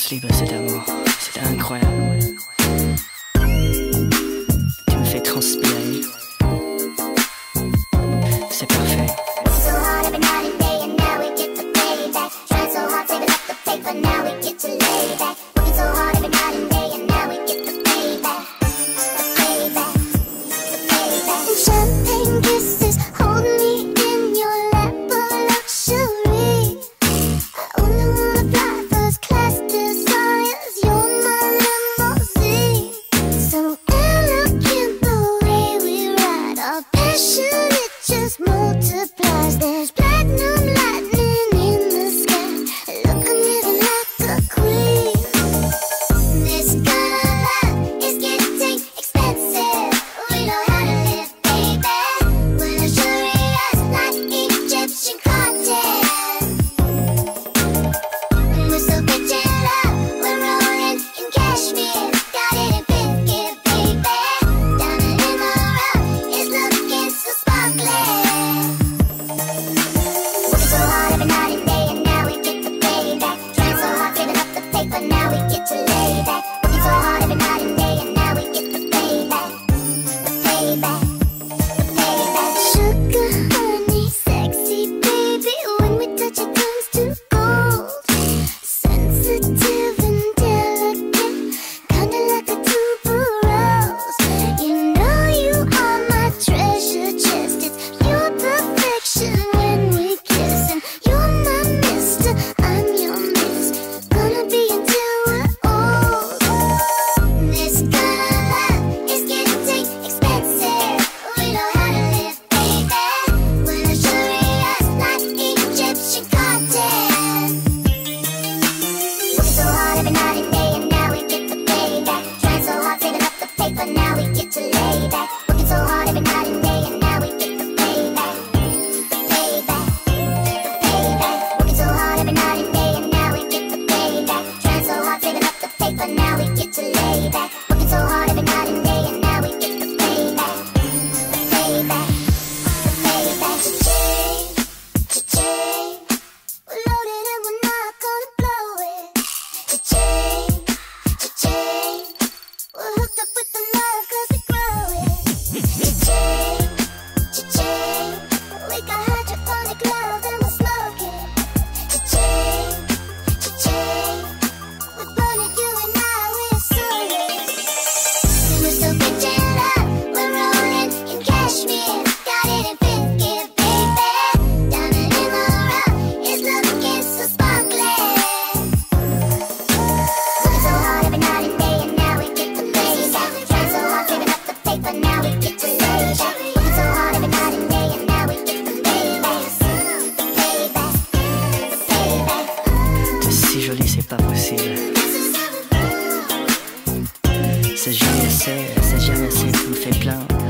laisse libre cet amour, c'est incroyable. Tu me fais transpirer. C'est parfait. So hard every night and day, and now we get to pay back. Trying so hard, saving up the paper, now we get to lay back. Working so hard every night and day, and now we get the payback. The payback, the payback. Champagne kisses, hold me in your lap of luxury. I only wanna fly first class desires, you're my limousine. So elegant the way we ride, our passion it just multiplies. There's platinum lightning in the sky. Look, I'm living like a queen. This kind of love is getting expensive. We know how to live, baby. We're luxurious like Egyptian cartels. We're so rich in love, we're rolling in cashmere. Got it in fifth gear, baby. Diamond in the rough is looking so sparkly. Working so hard every night and day, and now we get the payback. Trying so hard, saving up the paper, now we get to lay back. Working so hard every night and day, and now we get the payback. The payback, the payback. Sugar, honey, sexy baby. When we touch it turns to gold. Sensitive and delicate, kinda like a tuberose. You know you are my treasure chest. It's pure perfection when we kiss, and you're my mister, I'm your miss. Gonna be until we're old. This kind of love is getting expensive. We know how to live, baby. We're luxurious like Egyptian cartels. Working so hard every night and day, and now we get the payback. Trying so hard, saving up the paper, now we get to lay back. Working so hard every night and day, and now we get the payback. The payback, the payback. Working so hard every night and day, and now we get the payback. Trying so hard, saving up the paper, now we get to lay back. Working so hard every night and day, and now we get the payback. The payback, the payback. Cha-ching, cha-ching. We're loaded and we're not gonna blow it. Cha-ching, cha-ching. We're hooked up with the love 'cause we grow it. Cha-ching, cha-ching. We got hydroponic love and we're smoking. Cha-ching, cha-ching. We're burning you and I, we're soaring. We're so rich in love, we're rolling in cashmere. Got it in fifth gear, baby. Diamond in the rough is looking so sparkly. Working so hard every night and day, and now we get the payback. Trying so hard, saving up the paper, now we get to lay back. Working so hard every night and day, and now we get the payback. The payback, the payback. C'est si joli, c'est pas possible. C'est jamais assez, tu me fais plein.